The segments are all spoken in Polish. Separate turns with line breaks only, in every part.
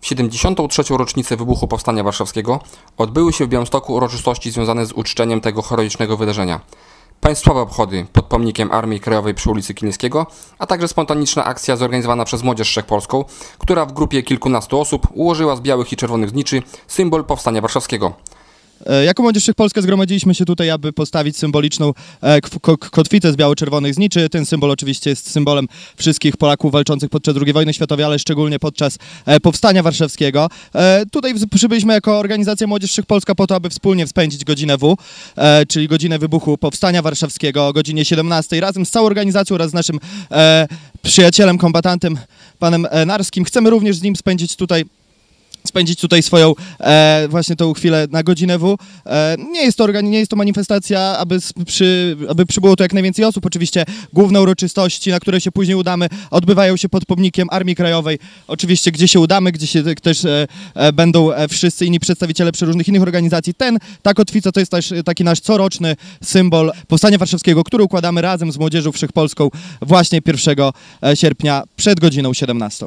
W 73. rocznicę wybuchu Powstania Warszawskiego odbyły się w Białymstoku uroczystości związane z uczczeniem tego heroicznego wydarzenia. Państwowe obchody pod pomnikiem Armii Krajowej przy ulicy Kilińskiego, a także spontaniczna akcja zorganizowana przez Młodzież Wszechpolską, która w grupie kilkunastu osób ułożyła z białych i czerwonych zniczy symbol Powstania Warszawskiego.
Jako Młodzież Wszechpolska zgromadziliśmy się tutaj, aby postawić symboliczną kotwicę z biało-czerwonych zniczy. Ten symbol oczywiście jest symbolem wszystkich Polaków walczących podczas II wojny światowej, ale szczególnie podczas Powstania Warszawskiego. Tutaj przybyliśmy jako organizacja Młodzież Wszechpolska po to, aby wspólnie spędzić godzinę W, czyli godzinę wybuchu Powstania Warszawskiego o godzinie 17. Razem z całą organizacją oraz z naszym przyjacielem, kombatantem, panem Narskim. Chcemy również z nim spędzić tutaj swoją właśnie tą chwilę na godzinę W. Nie jest to manifestacja, aby przybyło tu jak najwięcej osób. Oczywiście główne uroczystości, na które się później udamy, odbywają się pod pomnikiem Armii Krajowej. Oczywiście gdzie się udamy, gdzie się też będą wszyscy inni przedstawiciele przeróżnych innych organizacji. Ta kotwica to jest też taki nasz coroczny symbol Powstania Warszawskiego, który układamy razem z Młodzieżą Wszechpolską właśnie 1 sierpnia przed godziną 17.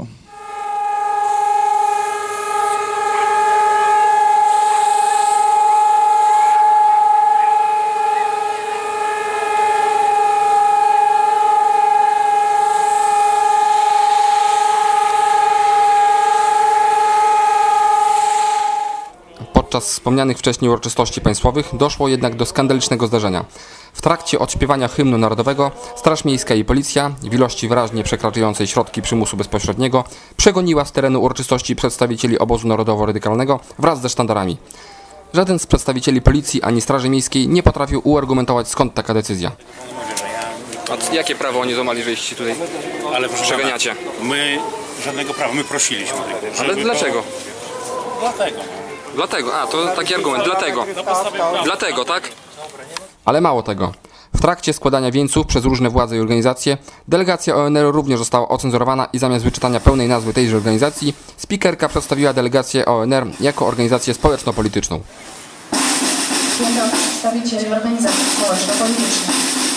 Podczas wspomnianych wcześniej uroczystości państwowych doszło jednak do skandalicznego zdarzenia. W trakcie odśpiewania hymnu narodowego Straż Miejska i Policja, w ilości wyraźnie przekraczającej środki przymusu bezpośredniego, przegoniła z terenu uroczystości przedstawicieli obozu narodowo-radykalnego wraz ze sztandarami. Żaden z przedstawicieli Policji ani Straży Miejskiej nie potrafił uargumentować, skąd taka decyzja. A jakie prawo oni złamali, że iście tutaj przeganiacie?
My żadnego prawa, my prosiliśmy.
Ale dlaczego?
Dlatego.
Dlatego, to taki argument, dlatego, tak? Ale mało tego. W trakcie składania wieńców przez różne władze i organizacje, delegacja ONR również została ocenzurowana i zamiast wyczytania pełnej nazwy tejże organizacji, spikerka przedstawiła delegację ONR jako organizację społeczno-polityczną.
Przedstawicieli organizacji społeczno-politycznych.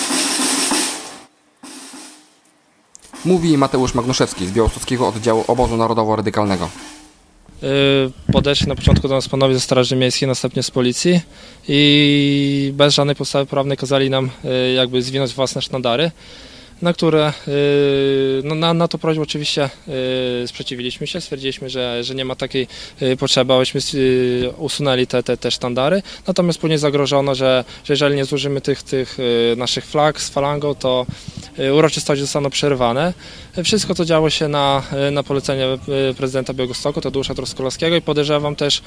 Mówi Mateusz Magnuszewski z Białostockiego Oddziału Obozu Narodowo-Radykalnego.
Podeszli na początku do nas panowie ze Straży Miejskiej, następnie z Policji i bez żadnej podstawy prawnej kazali nam jakby zwinąć własne sztandary, na które na to prośbę oczywiście sprzeciwiliśmy się, stwierdziliśmy, że nie ma takiej potrzeby, abyśmy usunęli te sztandary, natomiast później zagrożono, że jeżeli nie złożymy tych naszych flag z falangą, to uroczystości zostaną przerwane. Wszystko to działo się na polecenie prezydenta Białegostoku, Tadeusza Troskolowskiego i podejrzewam też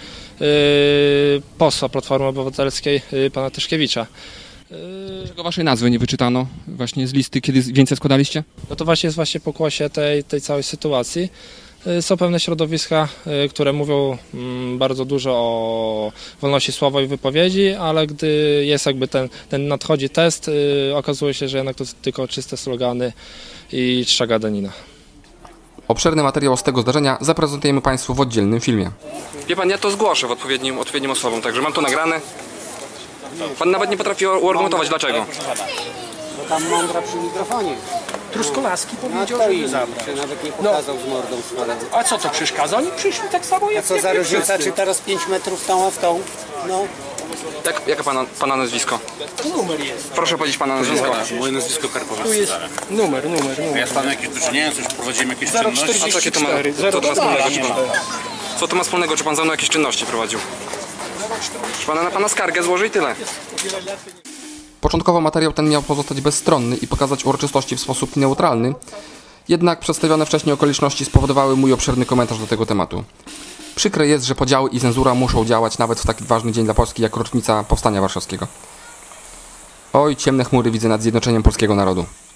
posła Platformy Obywatelskiej, pana Tyszkiewicza.
Dlaczego waszej nazwy nie wyczytano właśnie z listy, kiedy wieńce składaliście?
No to właśnie jest pokłosie tej całej sytuacji. Są pewne środowiska, które mówią bardzo dużo o wolności słowa i wypowiedzi, ale gdy jest jakby ten nadchodzi test, okazuje się, że jednak to tylko czyste slogany i czcza gadanina.
Obszerny materiał z tego zdarzenia zaprezentujemy Państwu w oddzielnym filmie. Wie pan, ja to zgłoszę odpowiednim osobom, także mam to nagrane. Pan nawet nie potrafi uargumentować dlaczego.
Bo tam mądra przy mikrofonie.
Truskolaski powiedział,
że
żeby zabrać.
Nawet nie pokazał z mordą swoją.
A co to przeszkadza? Oni przyszli tak samo jak
co za różnica, czy teraz 5 metrów tą, a w tą? No.
Jakie pana nazwisko?
Numer jest.
Proszę powiedzieć pana nazwisko.
Moje nazwisko Karpowa.
Tu jest numer.
Ja z panem jakieś nie wiem, coś prowadziłem jakieś czynności.
044.
Co to ma wspólnego, czy pan ze mną jakieś czynności prowadził? Na pana skargę złoży i tyle. Początkowo materiał ten miał pozostać bezstronny i pokazać uroczystości w sposób neutralny, jednak przedstawione wcześniej okoliczności spowodowały mój obszerny komentarz do tego tematu. Przykre jest, że podziały i cenzura muszą działać nawet w taki ważny dzień dla Polski jak rocznica Powstania Warszawskiego. Oj, ciemne chmury widzę nad zjednoczeniem polskiego narodu.